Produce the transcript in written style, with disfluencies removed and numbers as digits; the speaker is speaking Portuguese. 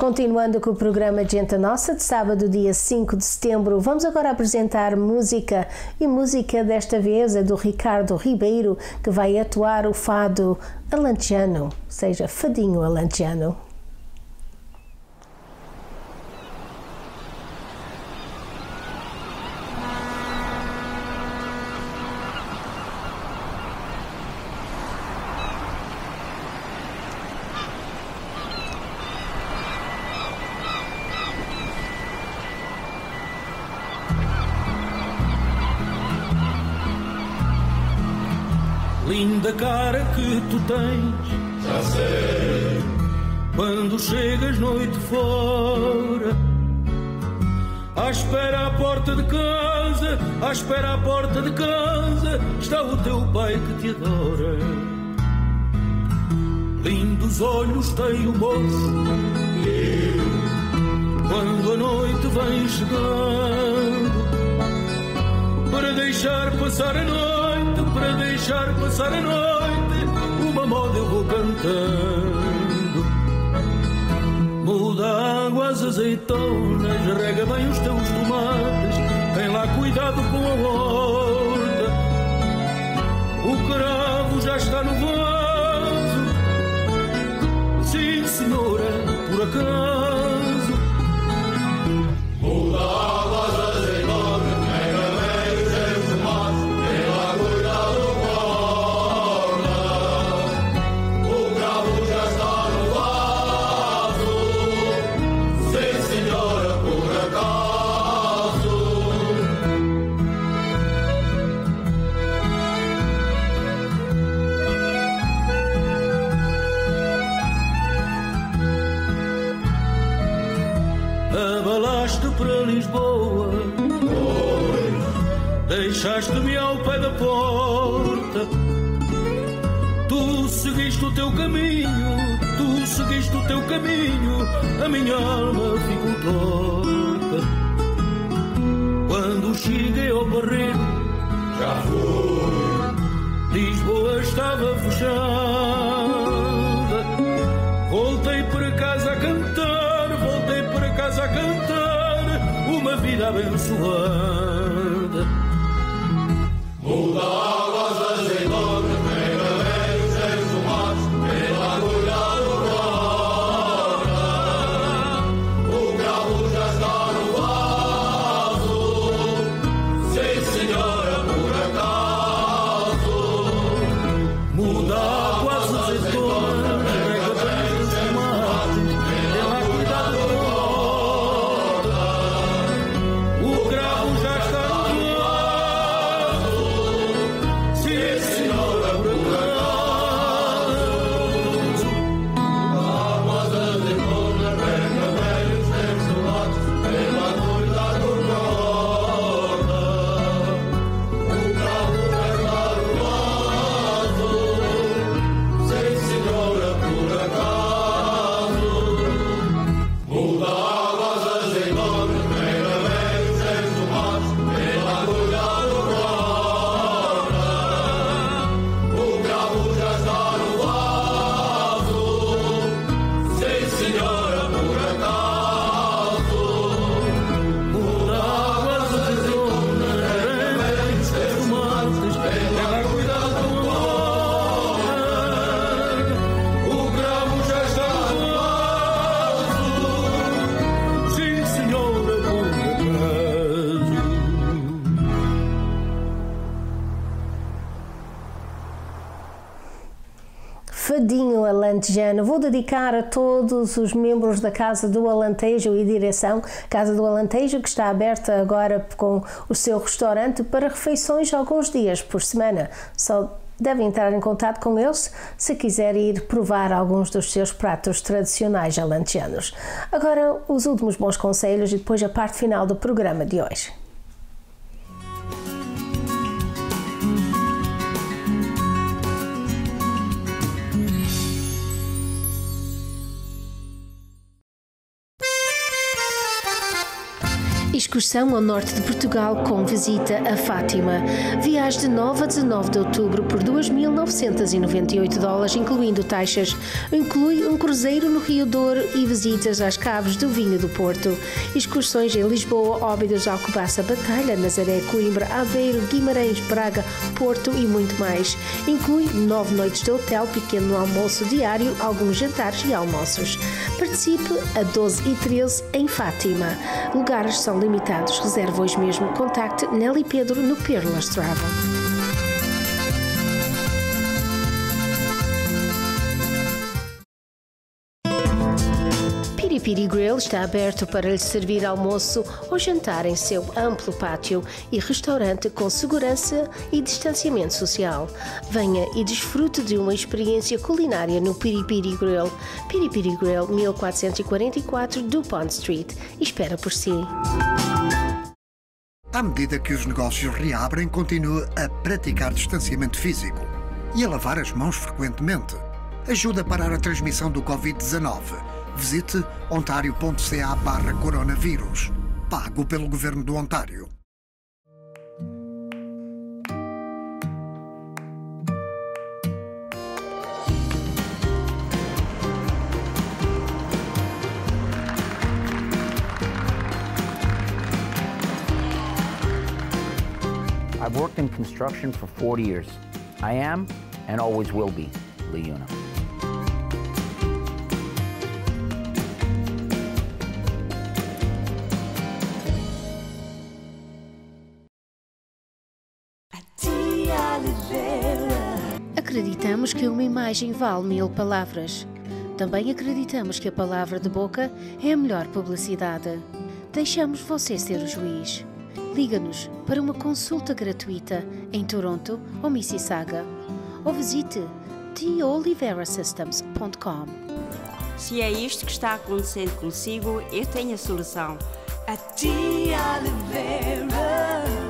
continuando com o programa Gente Nossa, de sábado, dia 5 de setembro. Vamos agora apresentar música, e música desta vez é do Ricardo Ribeiro, que vai atuar o fado alentejano, ou seja, fadinho alentejano. Linda cara que tu tens, já sei. Quando chegas noite fora, à espera à porta de casa, à espera à porta de casa, está o teu pai que te adora. Lindos olhos tem o moço, quando a noite vem chegando, para deixar passar a noite, para deixar passar a noite, uma moda eu vou cantando. Muda a água às azeitonas, rega bem os teus tomates, tem lá cuidado com a horta. O cravo já está no vaso, sim senhora, por acaso. Muda a água às azeitonas, rega bem os teus tomates, tem lá cuidado com a horta. O cravo já está no vaso, sim senhora, por acaso. Abalaste para Lisboa, deixaste-me ao pé da porta. Tu seguiste o teu caminho, tu seguiste o teu caminho, a minha alma ficou torta. Quando cheguei ao barreiro, Já fui, Lisboa estava fechada. Voltei para casa a cantar, voltei para casa a cantar, uma vida abençoada. muda a água às azeitonas, rega bem os teus tomates, tem lá cuidado com a horta. O cravo já está no vaso, sim senhora, por acaso. Muda a água às azeitonas, rega bem os tomates, tem lá cuidado com a horta. O cravo já está no vaso, sim senhora, por acaso. Água às azeitonas, rega bem os teus tomates, tem lá cuidado com a horta. O cravo já está no vaso, sim senhora, por acaso. Muda a água às azeitonas, rega bem os teus tomates, tem lá cuidado com a horta. O cravo já está no vaso, sim senhora, por acaso. Muda a água às azeitonas, rega bem os teus tomates, tem lá cuidado com a horta. O cravo já está no vaso, sim senhora, por acaso. Fadinho alentejano. Vou dedicar a todos os membros da Casa do Alentejo e direção Casa do Alentejo, que está aberta agora com o seu restaurante para refeições alguns dias por semana. Só devem entrar em contato com eles se quiser ir provar alguns dos seus pratos tradicionais alentejanos. Agora, os últimos bons conselhos e depois a parte final do programa de hoje. excursão ao norte de Portugal com visita a Fátima. Viagem de 9 a 19 de outubro por $2.998, incluindo taxas. Inclui um cruzeiro no Rio Douro e visitas às caves do Vinho do Porto. Excursões em Lisboa, Óbidos, Alcobaça, Batalha, Nazaré, Coimbra, Aveiro, Guimarães, Braga, Porto e muito mais. Inclui 9 noites de hotel, pequeno almoço diário, alguns jantares e almoços. Participe a 12 e 13 em Fátima. Lugares são limitados. Reserve hoje mesmo. Contacte Nelly Pedro no Peerless Travel. Piripiri Grill está aberto para lhe servir almoço ou jantar em seu amplo pátio e restaurante com segurança e distanciamento social. Venha e desfrute de uma experiência culinária no Piripiri Grill. Piripiri Grill, 1444 DuPont Street. Espera por si. À medida que os negócios reabrem, continue a praticar distanciamento físico e a lavar as mãos frequentemente. Ajude a parar a transmissão do Covid-19. Visite ontario.ca/coronavírus. Pago pelo Governo do Ontário. I've worked in construction for 40 years. I am, and always will be, LiUNA. Acreditamos que uma imagem vale 1000 palavras. Também acreditamos que a palavra de boca é a melhor publicidade. Deixamos você ser o juiz. Liga-nos para uma consulta gratuita em Toronto ou Mississauga. Ou visite theoliverasystems.com. Se é isto que está acontecendo consigo, eu tenho a solução. A Tia Olivera.